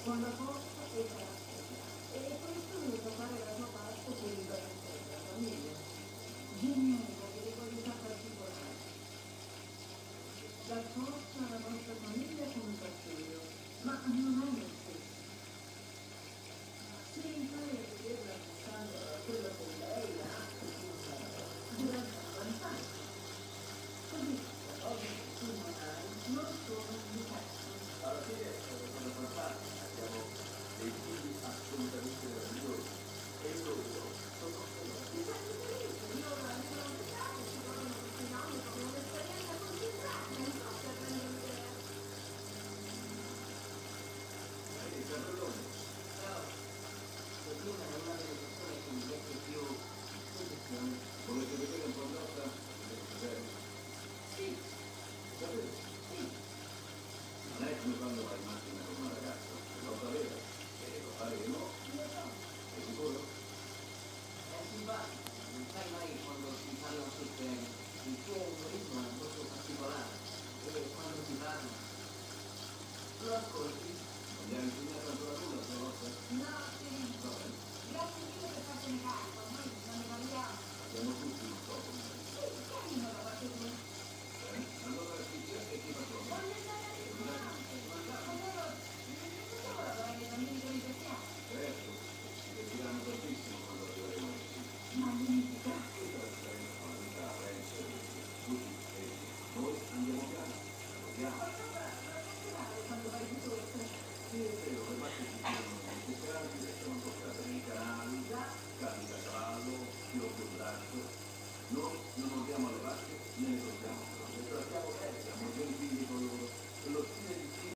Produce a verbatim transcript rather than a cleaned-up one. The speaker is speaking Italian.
con la forza e il carattere. E questo mi fa fare la sua parte per il benessere della famiglia. Generica delle qualità particolari. Dà forza alla nostra famiglia come fastidio, ma non è lo stesso. Se impari a vederla pensando a quello che lei ha, diventa un vantaggio. Così le cose che tu non hai non sono un difetto. Alla fine sono una fantastica, abbiamo dei figli assolutamente meravigliosi e loro sono mi sento felice, io la mia università che ci vogliono questi nonni come un'esperienza concentrata, non so se prendo l'idea. Ehi, Carlone. Ciao. Sabrina è una delle persone che mi mette più in posizione. Volete vedere un po' di nostra? Sì. Davvero? Sì. Non è come quando vai in macchina con una ragazza, è cosa vera, e lo faremo. Lo so. Sei sicuro? È simpatico, non sai mai quando si parla sul treno. Il tuo umorismo è molto particolare, e quando ti parla, lo ascolti. Non gli hai insegnato ancora nulla stavolta? No, sì. Va bene. Grazie mille per fartene carico, noi non ne parliamo. Abbiamo tutti un po' come